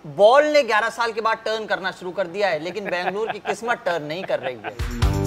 Ball ने 11 साल के बाद टर्न करना शुरू कर दिया है, लेकिन बेंगलुरु की किस्मत टर्न नहीं कर रही है।